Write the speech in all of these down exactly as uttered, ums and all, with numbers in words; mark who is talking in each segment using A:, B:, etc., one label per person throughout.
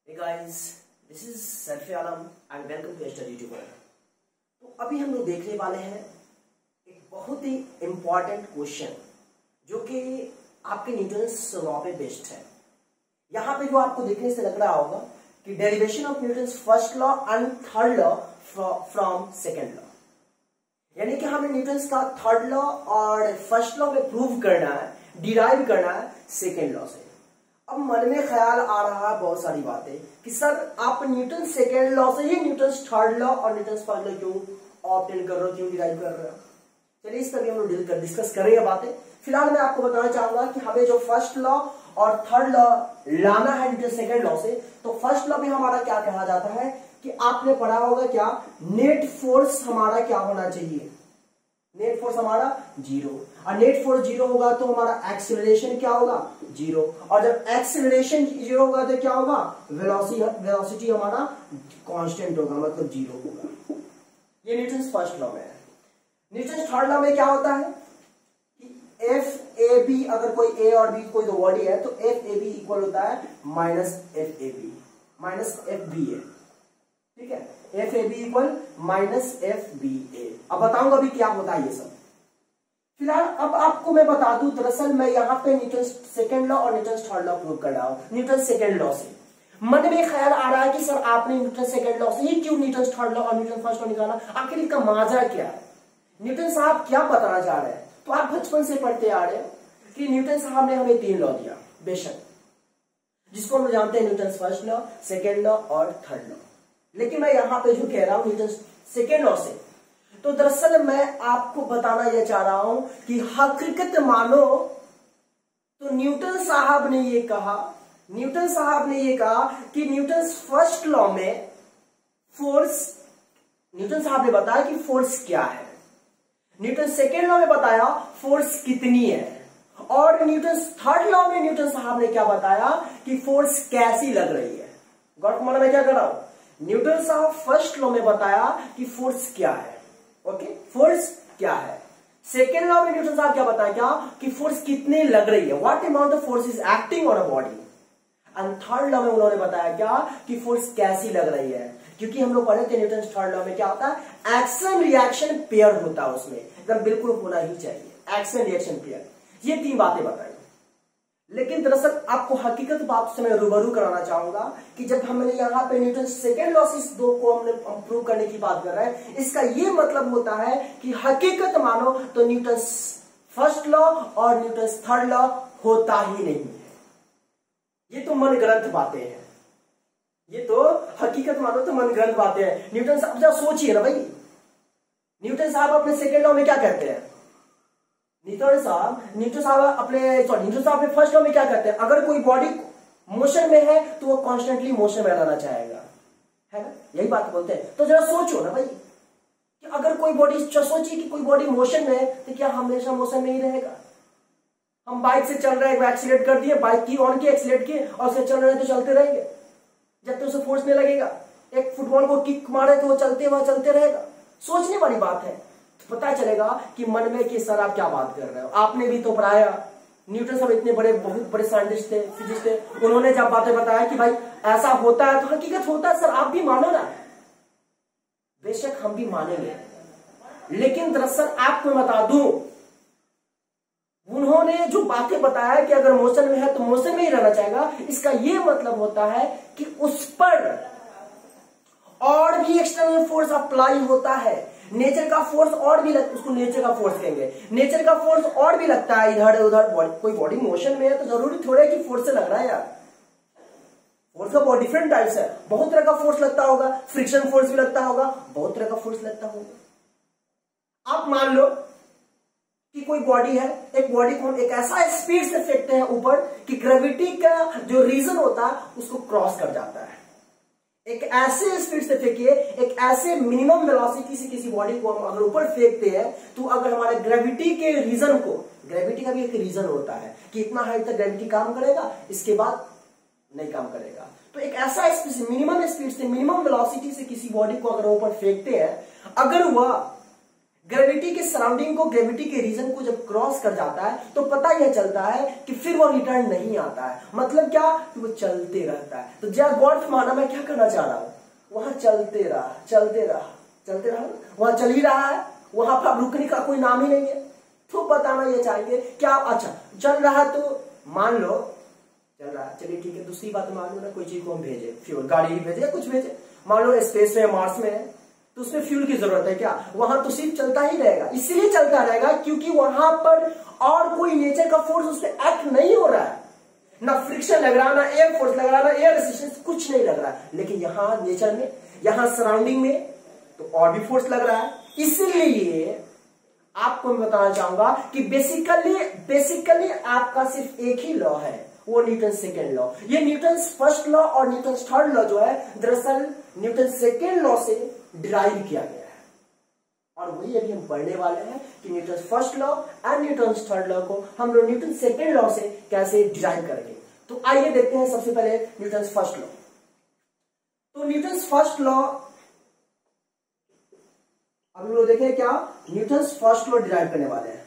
A: Hey guys, this is Sarfe Alam and welcome to Study Tuber. तो अभी हम लोग देखने वाले हैं एक बहुत ही इंपॉर्टेंट क्वेश्चन जो कि आपके न्यूटन्स लॉ पे बेस्ड है। यहाँ पे जो आपको देखने से लग रहा होगा कि derivation of Newton's first law and third law from second law, यानी कि हमें न्यूटन्स का थर्ड लॉ और फर्स्ट लॉ में प्रूव करना है, डिराइव करना है सेकेंड लॉ से। अब मन में ख्याल आ रहा है बहुत सारी बातें कि सर आप न्यूटन सेकेंड लॉ से ही न्यूटन्स थर्ड लॉ और न्यूटन्स फर्स्ट लॉ क्यों ऑब्टेन कर रहे हो, क्यों डिराइव कर रहे हो। चलिए इस पर हम लोग डिस्कस करेंगे बातें। फिलहाल मैं आपको बताना चाहूंगा कि हमें जो फर्स्ट लॉ और थर्ड लॉ लाना है न्यूटन सेकेंड लॉ से, तो फर्स्ट लॉ में हमारा क्या कहा जाता है कि आपने पढ़ा होगा क्या, नेट फोर्स हमारा क्या होना चाहिए, नेट फोर्स हमारा जीरो, और नेट फोर्स जीरो होगा तो हमारा एक्सेलरेशन क्या होगा, जीरो, और जब एक्सेलरेशन जीरो होगा तो क्या होगा, वेलोसिटी वेलोसिटी हमारा कांस्टेंट होगा, मतलब जीरो होगा। ये न्यूटन्स फर्स्ट लॉ में है। न्यूटन्स थर्ड लॉ में क्या होता है कि एफ ए बी, अगर कोई ए और बी कोई दो बॉडी है तो एफ ए बी इक्वल होता है minus F A B minus F B A, ठीक है, F A B equal minus F B A. अब बताऊंगा अभी क्या होता है ये सब। फिलहाल अब आपको मैं बता दूं, दरअसल मैं यहाँ पे न्यूटन सेकेंड लॉ और न्यूटन थर्ड लॉ प्रूव कर रहा हूं न्यूटन सेकेंड लॉ से। मन में ख्याल आ रहा है कि सर आपने न्यूटन सेकेंड लॉ से ही क्यों न्यूटन थर्ड लॉ और न्यूटन फर्स्ट लॉ निकाला, आखिर इसका माजरा क्या है, न्यूटन साहब क्या बताना चाह रहे हैं। तो आप बचपन से पढ़ते आ रहे हो कि न्यूटन साहब ने हमें तीन लॉ दिया, बेशक, जिसको हम जानते हैं Newton first law, second law और थर्ड लॉ। लेकिन मैं यहां पे जो कह रहा हूं न्यूटन सेकेंड लॉ से, तो दरअसल मैं आपको बताना यह चाह रहा हूं कि हकीकत मानो तो न्यूटन साहब ने ये कहा न्यूटन साहब ने ये कहा कि न्यूटन फर्स्ट लॉ में फोर्स, न्यूटन साहब ने बताया कि फोर्स क्या है, न्यूटन सेकेंड लॉ में बताया फोर्स कितनी है, और न्यूटन थर्ड लॉ में न्यूटन साहब ने क्या बताया कि फोर्स कैसी लग रही है। गौर माना मैं क्या कर रहा हूं, न्यूटन साहब फर्स्ट लॉ में बताया कि फोर्स क्या है, ओके, फोर्स क्या है। सेकेंड लॉ में न्यूटन साहब क्या बताया क्या कि फोर्स कितनी लग रही है, what amount of force is acting on a body. And third law में उन्होंने बताया क्या कि फोर्स कैसी लग रही है, क्योंकि हम लोग पढ़े थे न्यूटन थर्ड लॉ में क्या होता है, एक्शन रिएक्शन पेयर होता है, उसमें एकदम बिल्कुल होना ही चाहिए, एक्शन रिएक्शन पेयर। ये तीन बातें बताई। लेकिन दरअसल आपको हकीकत बात से मैं रूबरू कराना चाहूंगा कि जब हमने यहाँ पे न्यूटन सेकेंड लॉ से इस दो को हमने प्रूव करने की बात कर रहे हैं, इसका ये मतलब होता है कि हकीकत मानो तो न्यूटन फर्स्ट लॉ और न्यूटन थर्ड लॉ होता ही नहीं है। ये तो मन ग्रंथ बातें हैं, ये तो हकीकत मानो तो मन ग्रंथ बातें हैं। न्यूटन साहब जब सोचिए ना भाई, न्यूटन साहब अपने सेकेंड लॉ में क्या कहते हैं, न्यूटन साहब न्यूटन साहब अपने सॉरी न्यूटन साहब अपने फर्स्ट लॉ में क्या कहते हैं, अगर कोई बॉडी मोशन में है तो वो कॉन्स्टेंटली मोशन में रहना चाहेगा, है ना, यही बात बोलते हैं। तो जरा सोचो ना भाई कि अगर कोई बॉडी, सोचिए कि कोई बॉडी मोशन में है तो क्या हमेशा मोशन में ही रहेगा। हम बाइक से चल रहे हैं, एक्सीलेट कर दिए, बाइक की ऑन की, एक्सीलेट की, और उससे चल रहे हैं तो चलते रहेंगे जब तक उसे फोर्स नहीं लगेगा। एक फुटबॉल को किक मारे तो वो चलते हुआ चलते रहेगा। सोचने वाली बात है, तो पता चलेगा कि मन में कि सर आप क्या बात कर रहे हो। आपने भी तो पढ़ाया, न्यूटन साहब इतने बड़े बहुत बड़े साइंटिस्ट थे, फिजिस्ट थे, उन्होंने जब बातें बताया कि भाई ऐसा होता है तो हकीकत होता है, सर आप भी मानो ना। बेशक हम भी मानेंगे, लेकिन दरअसल आपको बता दूं, उन्होंने जो बातें बताया कि अगर मोशन में है तो मोशन में ही रहना चाहेगा, इसका यह मतलब होता है कि उस पर और भी एक्सटर्नल फोर्स अप्लाई होता है। नेचर का फोर्स और भी लगता, उसको नेचर का फोर्स कहेंगे, नेचर का फोर्स और भी लगता है इधर उधर। कोई बॉडी मोशन में है तो जरूरी थोड़ा कि फोर्स से लग रहा है यार, फोर्स का बहुत डिफरेंट टाइप्स है, बहुत तरह का फोर्स लगता होगा, फ्रिक्शन फोर्स भी लगता होगा, बहुत तरह का फोर्स लगता होगा। आप मान लो कि कोई बॉडी है, एक बॉडी को एक ऐसा स्पीड से फेंकते हैं ऊपर कि ग्रेविटी का जो रीजन होता है उसको क्रॉस कर जाता है। एक ऐसे स्पीड से फेंकिए, एक ऐसे मिनिमम वेलोसिटी से किसी बॉडी को हम अगर ऊपर फेंकते हैं तो अगर हमारे ग्रेविटी के रीजन को, ग्रेविटी का भी एक रीजन होता है कि इतना हाइट तक ग्रेविटी काम करेगा, इसके बाद नहीं काम करेगा। तो एक ऐसा स्पीड, मिनिमम स्पीड से, मिनिमम वेलोसिटी से किसी बॉडी को अगर ऊपर फेंकते हैं, अगर वह ग्रेविटी के सराउंडिंग को, ग्रेविटी के रीजन को जब क्रॉस कर जाता है तो पता यह चलता है कि फिर वो रिटर्न नहीं आता है। मतलब क्या कि वो चलते रहता है। तो जब गॉड माना मैं क्या करना चाह रहा हूं, वहां चलते रहा चलते रहा चलते रहा वहां चल ही रहा है, वहां पर रुकने का कोई नाम ही नहीं है। तो बताना ये चाहेंगे क्या, अच्छा चल रहा तो मान लो चल रहा है, चलिए ठीक है। दूसरी बात मान लो ना कोई चीज को हम भेजे, फ्यूल गाड़ी भी भेजे या कुछ भेजे, मान लो स्पेस में मार्स में है तो उसमें फ्यूल की जरूरत है क्या, वहां तो सिर्फ चलता ही रहेगा। इसलिए चलता रहेगा क्योंकि वहां पर और कोई नेचर का फोर्स उस पर एक्ट नहीं हो रहा है, ना फ्रिक्शन लग रहा, ना एयर फोर्स लग रहा, ना एयर रेजिस्टेंस, कुछ नहीं लग रहा है। लेकिन यहाँ नेचर में, यहाँ सराउंडिंग में तो और भी फोर्स लग रहा है। इसलिए आपको मैं बताना चाहूंगा कि बेसिकली बेसिकली आपका सिर्फ एक ही लॉ है, वो न्यूटन सेकेंड लॉ। ये न्यूटन फर्स्ट लॉ और न्यूटन थर्ड लॉ जो है दरअसल न्यूटन सेकेंड लॉ से डिराइव किया गया है, और वही अभी हम पढ़ने वाले हैं कि Newton first law and Newton third law को हम लोग न्यूटन सेकेंड लॉ से कैसे डिराइव करेंगे। तो आइए देखते हैं सबसे पहले न्यूटन फर्स्ट लॉ। तो न्यूटन फर्स्ट लॉ अब हम लोग देखें क्या, न्यूटन फर्स्ट लॉ डिराइव करने वाले हैं।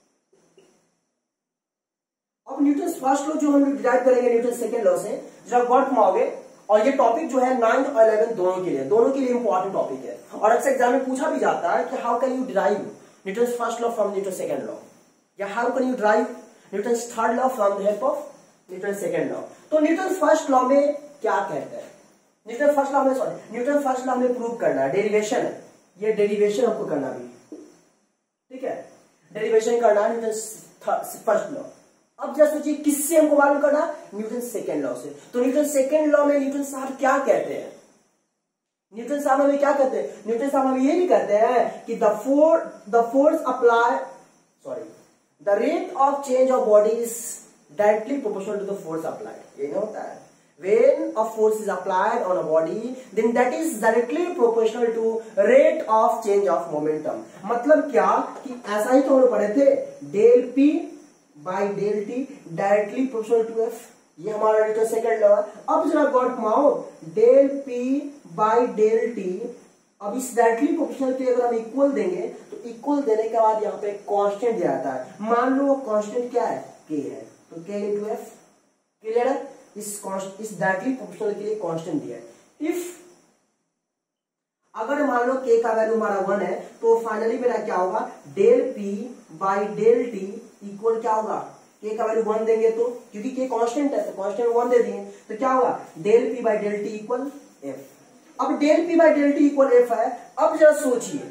A: अब न्यूटन फर्स्ट लॉ जो हम लोग डिराइव करेंगे न्यूटन सेकेंड लॉ से, जरा गौर फरमाओगे। और ये टॉपिक जो है नाइन्थ और इलेवेंथ दोनों के लिए दोनों के लिए इंपॉर्टेंट टॉपिक है, और अक्सर एग्जाम में पूछा भी जाता है कि how can you derive Newton first law from Newton second law, या how can you derive Newton third law from the help of Newton second law. तो न्यूटन फर्स्ट लॉ में क्या कहते हैं, न्यूटन फर्स्ट लॉ में sorry Newton first law में prove करना है, डेरिवेशन है, ये डेरिवेशन आपको करना भी, ठीक है, डेरिवेशन करना है न्यूटन फर्स्ट लॉ। अब जैसे सोचिए किससे हमको मालूम करना, न्यूटन सेकेंड लॉ से। तो न्यूटन सेकेंड लॉ में न्यूटन साहब क्या कहते हैं, न्यूटन साहब हमें क्या कहते हैं, न्यूटन साहब हमें ये भी कहते हैं कि the for the force apply sorry the rate of change of body is directly proportional to the force applied. ये नहीं होता है, when a force is applied on a body then that is directly proportional to rate of change of momentum। मतलब क्या कि ऐसा ही तो हम पढ़े थे, del P by del T directly proportional to F, ये हमारा न्यूटन सेकंड लॉ है। अब जरा गौर घुमाओ, del P by del T, अब इस डायरेक्टली प्रोपोर्शनल पे अगर हम इक्वल देंगे तो इक्वल देने के बाद यहाँ पे कांस्टेंट दिया जाता है। मान लो कांस्टेंट क्या है, के है, तो के इंटू एफ, क्लियर है। इस इस डायरेक्टली प्रोपोर्शनल के लिए कांस्टेंट दिया है। इफ अगर मान लो के का वैल्यू हमारा वन है तो फाइनली मेरा क्या होगा, del P by del T equal क्या होगा, के का वैल्यू वन देंगे तो, क्योंकि के कांस्टेंट है तो कांस्टेंट वन दे दिए तो क्या होगा, del P by del T equal F. अब del P by del T equal F है। अब जरा सोचिए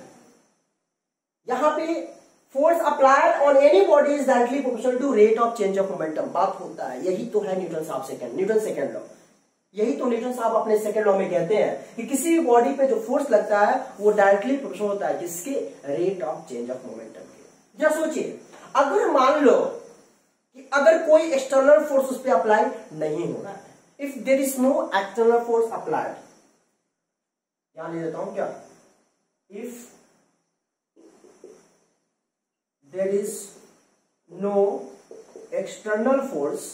A: यहां पे force applied on any body is directly proportional to rate of change of momentum. बात होता है, यही तो है न्यूटन साहब सेकंड न्यूटन सेकंड लॉ, यही तो न्यूटन साहब अपने सेकंड लॉ में कहते हैं कि किसी भी बॉडी पे जो फोर्स लगता है वो डायरेक्टली प्रोपोर्शनल होता है किसके, rate of change of momentum के। जरा सोचिए अगर मान लो कि अगर कोई एक्सटर्नल फोर्स उस पर अप्लाई नहीं हो रहा है, if there is no external force applied, यहां ले देता हूं क्या, if there is no external force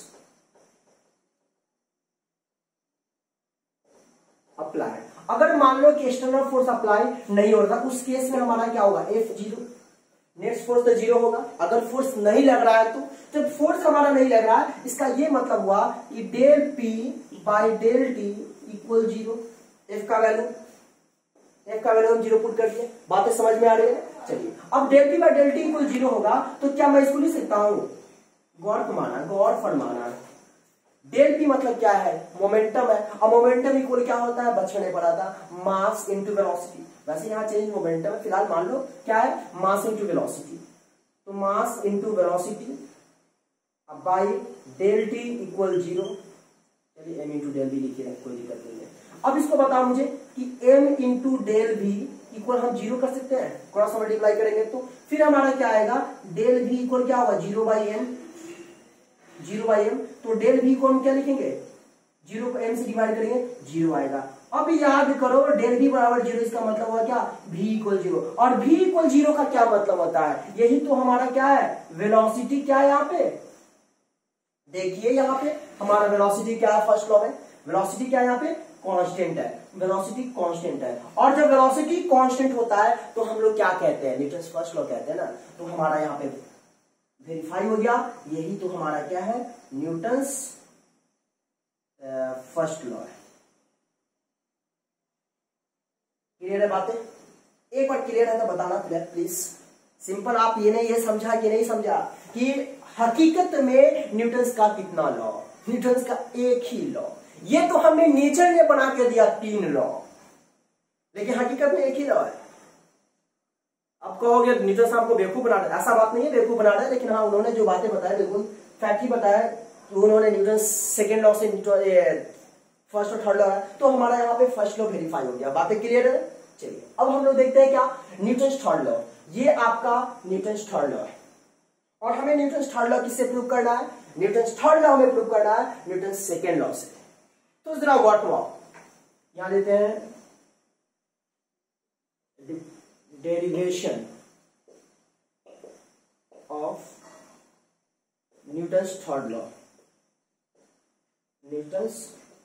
A: applied। अगर मान लो कि एक्सटर्नल फोर्स अप्लाई नहीं हो रहा, उस केस में हमारा क्या होगा, एफ जीरो, नेट फोर्स तो जीरो होगा। अगर फोर्स नहीं लग रहा है तो जब फोर्स हमारा नहीं लग रहा है इसका ये मतलब हुआ कि del P by del T equal zero. F का वैल्यू एफ का वैल्यू हम जीरो पुट कर दिए, बातें समझ में आ रही है। चलिए अब del P by del T equal zero होगा तो क्या मैं इसको लिख सकता हूं, गौर फरमाना गौर फरमाना डेल पी मतलब क्या है, मोमेंटम है, और मोमेंटम इक्वल क्या होता है, बचपन में पढ़ा था, मास इनटू वेलोसिटी। वैसे यहाँ चेंज मोमेंटम है, फिलहाल मान लो क्या है, मास इनटू वेलोसिटी, तो मास इनटू वेलोसिटी अब by del T equal zero. चलिए एम इंटू डेल भी लिखिए, कोई दिक्कत नहीं है। अब इसको बताओ मुझे कि M into del V equal हम जीरो कर सकते हैं, क्रॉस मल्टीप्लाई करेंगे तो फिर हमारा क्या आएगा, डेल भी इक्वल क्या होगा, zero by M, zero by M. तो डेल भी को हम क्या लिखेंगे, जीरो को एम से डिवाइड करेंगे, जीरो आएगा। अब याद करो डेल भी बराबर जीरो, इसका मतलब हुआ क्या, भी इक्वल जीरो। और भी इक्वल जीरो का क्या मतलब होता है, यही तो हमारा क्या है, वेलोसिटी क्या है। यहाँ पे देखिए, यहाँ पे हमारा वेलोसिटी क्या है फर्स्ट लॉ में, वेलोसिटी क्या है यहाँ पे, कांस्टेंट है, वेलोसिटी कांस्टेंट है। और जब वेलोसिटी कांस्टेंट होता है तो हम लोग क्या कहते हैं, न्यूटन्स फर्स्ट लॉ कहते हैं ना। तो हमारा यहाँ पे वेरीफाई हो गया, यही तो हमारा क्या है, न्यूटन्स फर्स्ट लॉ है। क्लियर है बातें? एक बार क्लियर है तो बताना प्लीज। सिंपल, आप ये नहीं ये समझा कि नहीं समझा कि हकीकत में न्यूटन्स का कितना लॉ, न्यूटन्स का एक ही लॉ। ये तो हमें नेचर ने बना के दिया तीन लॉ, लेकिन हकीकत में एक ही लॉ है। आप कहोगे न्यूटन साहब को बेवकूफ बना रहे, ऐसा बात नहीं है बेवकूफ बना रहे, लेकिन हाँ उन्होंने जो बातें बताया बिल्कुल फैक्ट ही बताया। तो उन्होंने न्यूटन सेकेंड लॉ से फर्स्ट और थर्ड लॉ है, तो हमारा यहाँ पे फर्स्ट लॉ वेरीफाई हो गया। बातें क्लियर है? चलिए अब हम लोग देखते हैं क्या, न्यूटन थर्ड लॉ। ये आपका न्यूटन थर्ड लॉ है और हमें न्यूटन थर्ड लॉ किससे प्रूव करना है, न्यूटन थर्ड लॉ हमें प्रूव करना है न्यूटन सेकेंड लॉ से। तो जरा गौर करो, यहां देते हैं derivation of Newton's third law, Newton's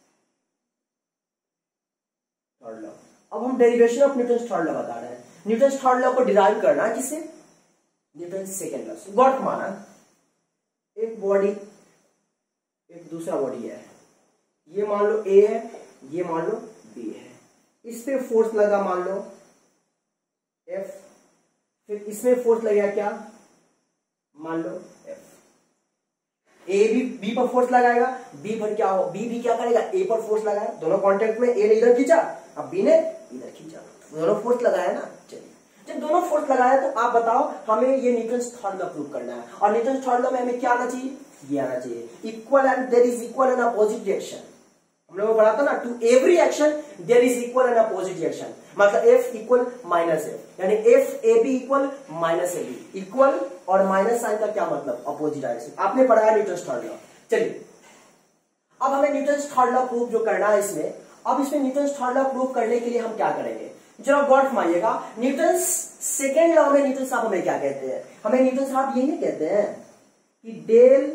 A: third law. अब हम derivation of Newton's third law बता रहे हैं। न्यूटन्स थर्ड लॉ को डिराइव करना है किससे, न्यूटन सेकेंड लॉ से। गौर माना एक बॉडी एक दूसरा बॉडी है, ये मान लो ए है, ये मान लो बी है, इस पे फोर्स लगा मान लो एफ, फिर इसमें फोर्स लगेगा क्या, मान लो एफ। ए भी बी पर फोर्स लगाएगा, बी पर क्या हो, बी भी क्या करेगा, ए पर फोर्स लगाया, दोनों कांटेक्ट में, ए ने इधर खींचा अब बी ने इधर खींचा, दोनों फोर्स लगाया ना। चलिए जब दोनों फोर्स लगाया तो आप बताओ हमें ये न्यूटन्स थर्ड लॉ प्रूव करना है। और न्यूटन्स थर्ड लॉ में हमें क्या आना चाहिए, ये आना चाहिए, equal and there is equal and opposite reaction. हम लोगों को पढ़ा था ना, to every action there is equal and opposite reaction. मतलब एफ इक्वल माइनस एफ, यानी F A B equal minus A B. Equal और माइनस साइन का क्या मतलब, अपोजिट डायरेक्शन। आपने पढ़ा है न्यूटन्स थर्ड लॉ। चलिए अब हमें न्यूटन्स थर्ड लॉ प्रूव जो करना है इसमें, अब इसमें न्यूटन्स थर्ड लॉ प्रूव करने के लिए हम क्या करेंगे, जरा गौर फरमाइएगा। न्यूटन्स सेकेंड लॉ में न्यूटन साहब हमें क्या कहते हैं, हमें न्यूटन साहब ये नहीं कहते हैं कि del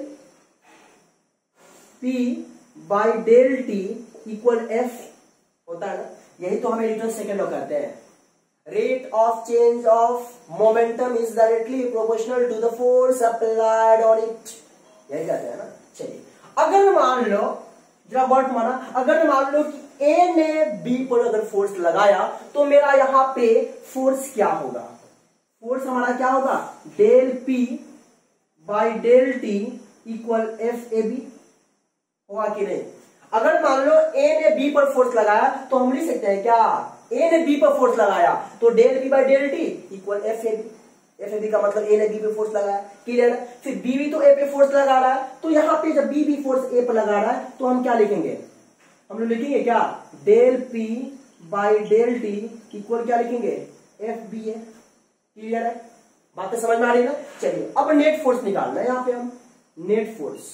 A: P by del T equal F होता है ना, यही तो हमें न्यूटन सेकेंड लॉ कहते हैं। Rate of change of momentum is directly proportional to the force applied on it, यही कहते हैं ना। चलिए अगर मान लो, जरा गौर माना, अगर मान लो कि ए ने बी पर अगर फोर्स लगाया तो मेरा यहां पे फोर्स क्या होगा, फोर्स हमारा क्या होगा, del P by del T equal F A B होगा कि नहीं। अगर मान लो ए ने बी पर फोर्स लगाया तो हम लिख सकते हैं क्या, ए ने बी पर फोर्स लगाया तो del P by del T equal F A B. F A B का मतलब ए ने बी पे फोर्स लगाया, क्लियर है। फिर बी भी तो ए पे फोर्स लगा रहा है, तो यहां पे जब बी भी फोर्स ए पर लगा रहा है तो हम क्या लिखेंगे, हम लोग लिखेंगे क्या, del P by del T equal क्या लिखेंगे, एफ बी है। क्लियर है, बातें समझ में आ रही है ना। चलिए अब नेट फोर्स निकालना है यहां पे हम, नेट फोर्स।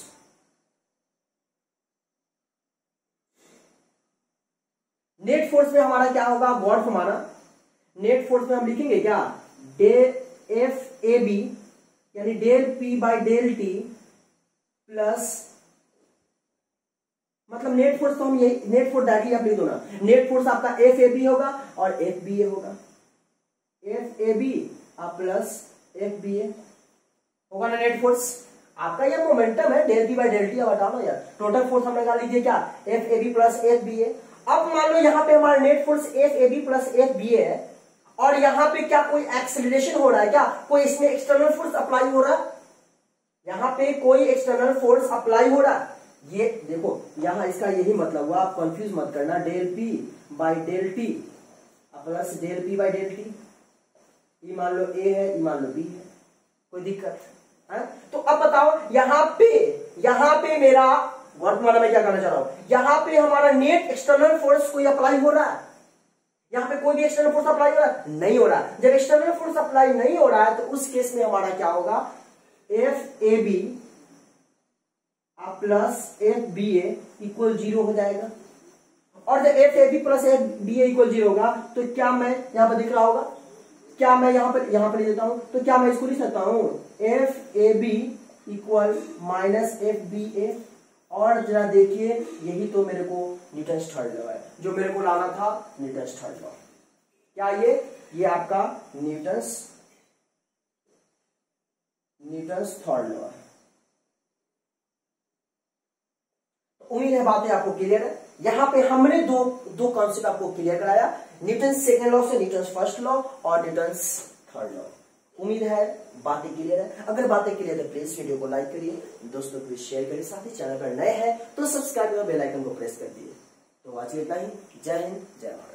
A: नेट फोर्स में हमारा क्या होगा, गौर फरमाना, नेट फोर्स में हम लिखेंगे क्या, डे एफ ए बी यानी del P by del T plus, मतलब नेट फोर्स तो हम यही, नेट फोर्स डायरेक्टली आप लिख दो ना, नेट फोर्स आपका एफ ए बी होगा और एफ बी ए होगा, F A B plus F B A होगा ना नेट फोर्स। आपका ये मोमेंटम है del P by del T, अब हटाओ यार, टोटल फोर्स हम लगा लीजिए क्या, F A B plus F B A. अब मान लो यहाँ पे हमारा net force F A B plus F B A है और यहाँ पे क्या कोई एक्सेलरेशन हो रहा है क्या, कोई इसमें एक्सटर्नल फोर्स अप्लाई हो रहा है, यहाँ पे कोई एक्सटर्नल फोर्स अप्लाई हो रहा है। ये देखो यहाँ इसका यही मतलब हुआ, आप कंफ्यूज मत करना, del P by del T plus del P by del T, ये मान लो ए है, ये मान लो बी है, कोई दिक्कत है। तो अब बताओ यहाँ पे, यहाँ पे मेरा वर्तमान में क्या करना चाह रहा हूं, यहाँ पे हमारा नेट एक्सटर्नल फोर्स कोई अप्लाई हो रहा है, यहाँ पे कोई भी एक्सटर्नल फोर्स अप्लाई हो रहा है, नहीं हो रहा है। जब एक्सटर्नल फोर्स अप्लाई नहीं हो रहा है तो उस केस में हमारा क्या होगा, F A B plus F B A equal zero हो जाएगा। और जब F A B plus F B A equal zero होगा तो क्या मैं यहां पर दिख रहा होगा, क्या मैं यहां पर यहां पर लिख देता हूं, तो क्या मैं इसको लिख सकता हूं, F A B equal minus F B A. और जरा देखिए, यही तो मेरे को न्यूटन्स थर्ड लॉ है, जो मेरे को लाना था न्यूटन्स थर्ड लॉ। क्या ये ये आपका न्यूटन्स न्यूटन्स थर्ड लॉ है। उम्मीद है बातें आपको क्लियर है। यहां पे हमने दो दो कॉन्सेप्ट आपको क्लियर कराया, न्यूटन्स सेकेंड लॉ से न्यूटन्स फर्स्ट लॉ और न्यूटन्स थर्ड लॉ। उम्मीद है बातें क्लियर है। अगर बातें क्लियर है तो प्लीज वीडियो को लाइक करिए, दोस्तों को शेयर करिए, साथ ही चैनल पर नए हैं तो सब्सक्राइब और बेल आइकन को प्रेस कर दिए। तो आज इतना ही। जय हिंद, जय भारत।